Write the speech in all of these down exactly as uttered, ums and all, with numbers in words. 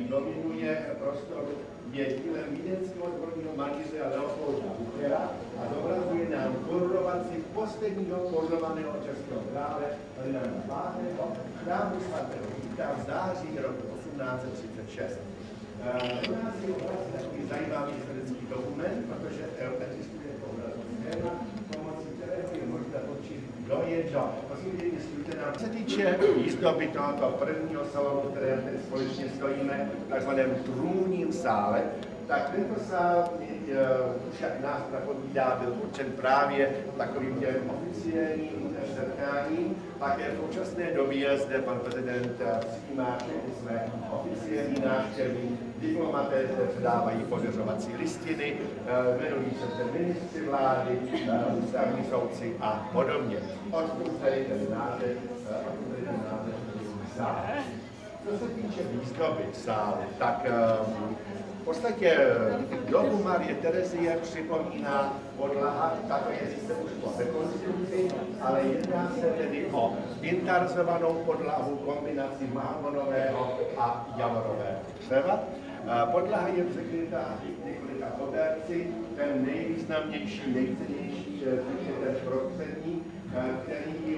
dominuje prostoru, je dílem vídeňského dvorního malíře Leopolda Buchera a zobrazuje nám korunovaci posledního korunovaného českého krále Ferdinanda pátého. chrámu svatého Víta v září roku osmnáct set třicet šest. U nás je obraz takový zajímavý historický dokument, protože existuje obrazový schéma, pomocí kterého je možné určit, kdo je kdo. Prosím, jestli nám se týče výzdoby tohoto prvního salonu, v kterém teď společně stojíme, v takzvaném trůnním sále, tak tento sál, už jak nás napovídá, byl určen právě takovým těm oficiálním setkáním. Také v současné době zde pan prezident přijímá všechny své oficiální návštěvy, diplomaté zde předávají pověřovací listiny, jmenují se zde ministři vlády, ústavní soudci a podobně. Odkud tady ten název, odkud tady ten název sál. Co se týče výzdoby sálu, tak v podstatě dobu Marie Terezie připomíná podlaha, tato je sice už po rekonstrukci, ale jedná se tedy o intarzovanou podlahu kombinaci mahlonového a javorového dřeva. Podlaha je překrytá několika koberci, ten nejvýznamnější, nejcennější je ten prostřední, který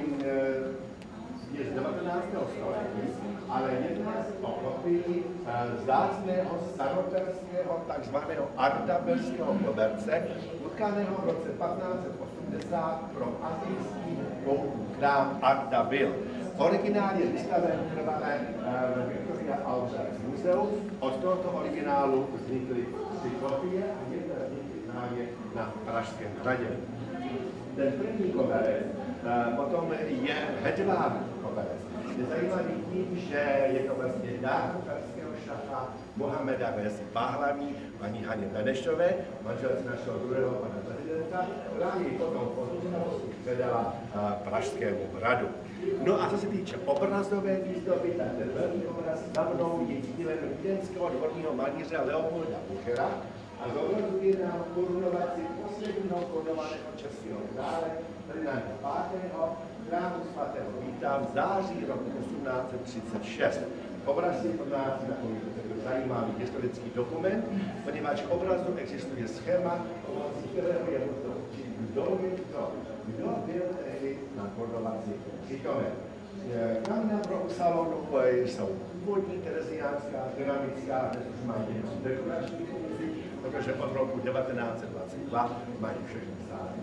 je z devatenáctého století, ale jedná se o kopii vzácného staroperského takzvaného ardabelského koberce, utkaného v roce patnáct set osmdesát pro asijský koupní krám Ardabil. Originál je vystaven trvalé v Victoria Albert muzeu. Od tohoto originálu vznikly tři kopie a jedna z nich je na Pražském hradě. Ten první koberec potom je hedvábný koberec. Je zajímavý tím, že je to vlastně dár perského šacha Mohameda Reza Pahlaví, paní Haně Benešové, manželce našeho druhého pana prezidenta, která jej potom pozůstalosti předala Pražskému hradu. No a co se týče obrazové výzdoby, tak ten velký obraz za mnou je dílem vídeňského dvorního malíře Leopolda Buchera a zobrazuje nám korunovaci posledního korunovaného českého krále Ferdinanda pátého. chrámu svatého Víta v září roku osmnáct set třicet šest. Obraz je pro nás takový zajímavý historický dokument, poněvadž k obrazu existuje schéma, pomocí kterého je možno určit, kdo je kdo, kdo byl tehdy na korunovaci přítomen. Kamina pro salonu jsou původní tereziánská, keramická, dnes už mají jenom dekorační funkci, protože od roku devatenáct set dvacet dva mají všechny sály.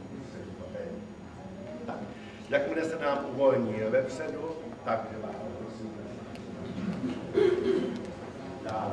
Tak, jakmile se nám uvolní vepředu, tak vás prosím. Dále,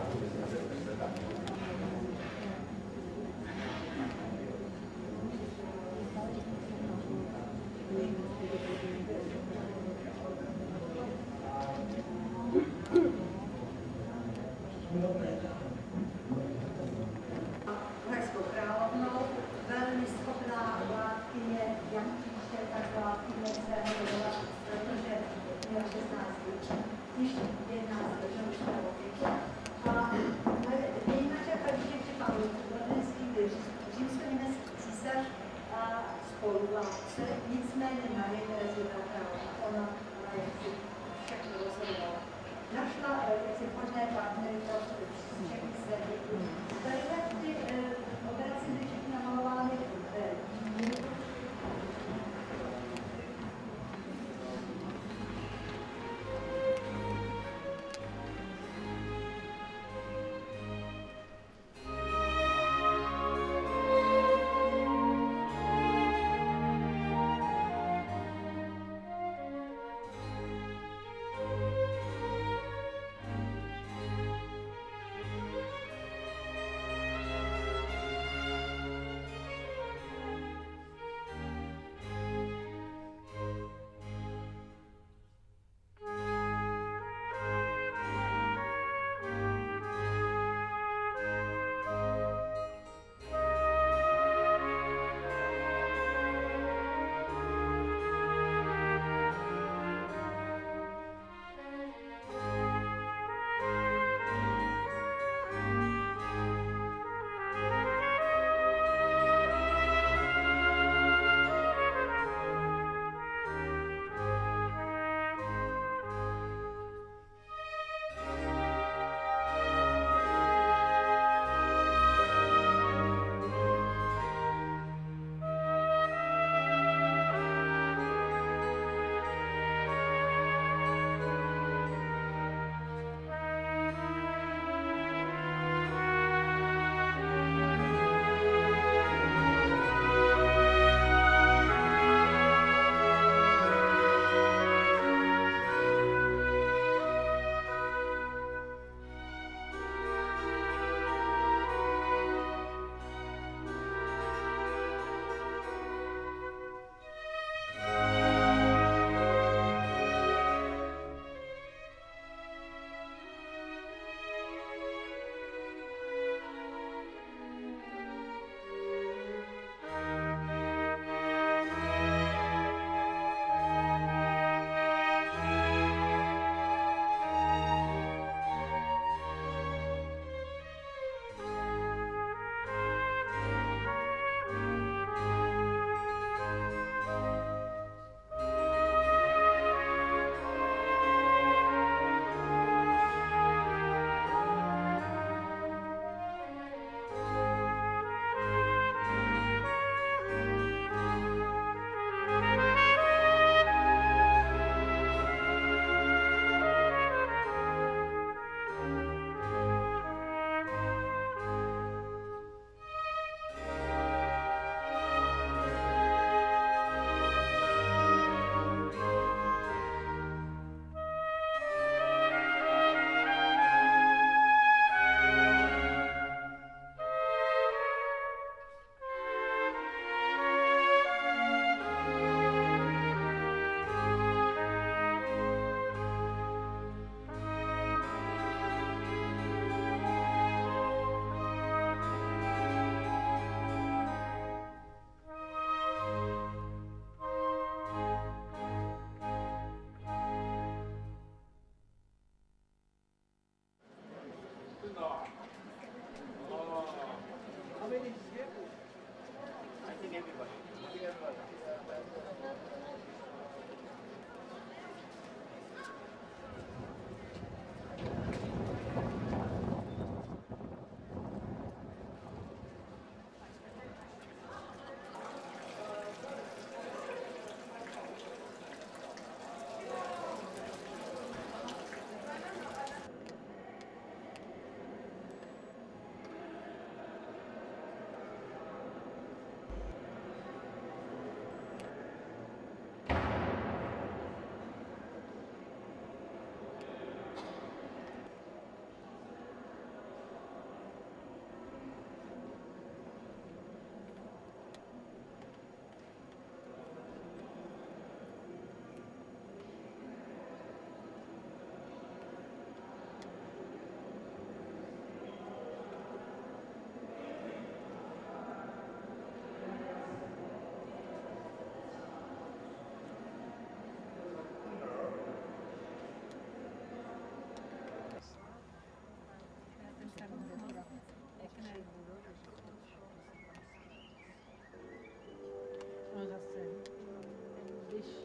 Uherskou královnou, velmi schopná vládkyně, jak píše, tak vládkyně svého doba, protože měl šestnáct let, když jedná se, že už bylo pěkně. A nejméně tak, že pan Lodenský byl římsko-německý císař a spoluvládce, nicméně Marie Terezie byla královna. Ona jaksi všechno rozhodovala. Našla jaksi možné partnery pro všechny své děti. Tady ty obrazy byly všechny namalovány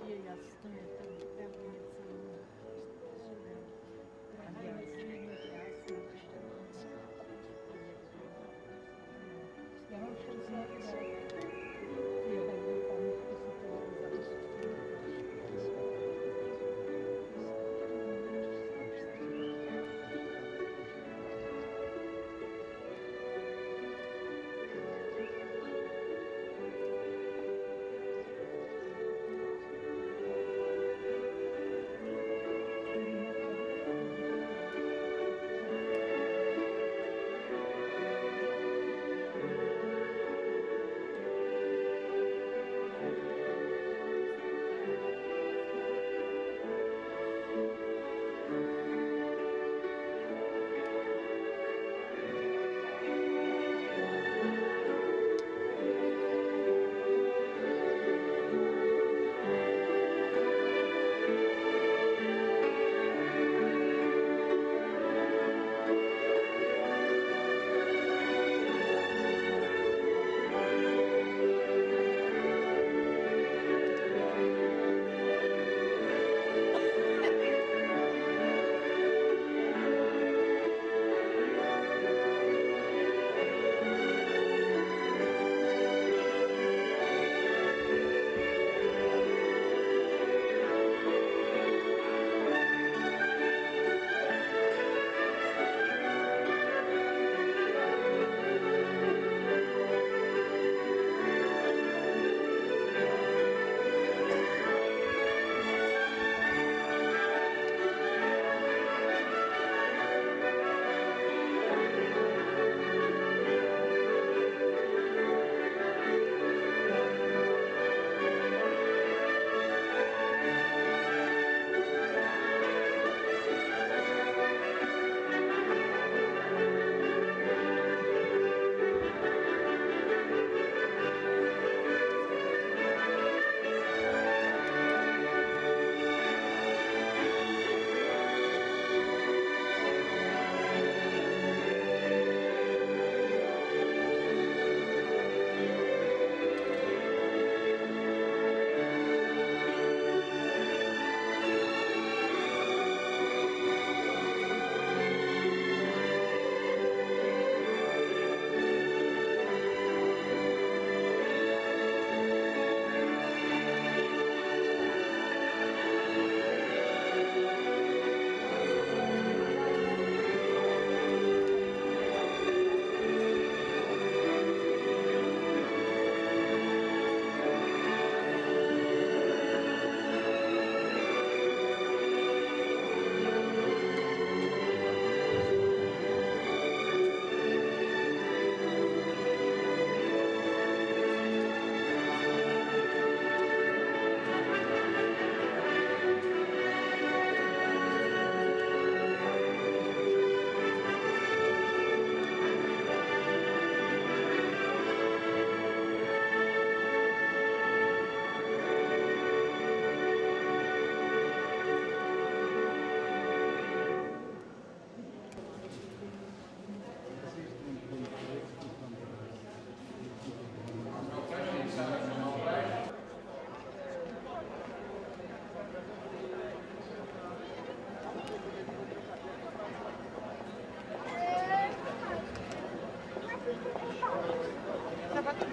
je jasné, tam, tam je celé živé. A je nesmírně krásné. Já mám šest let, je takhle tam, to se to zabezpečí.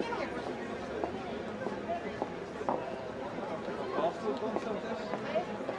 After concert is?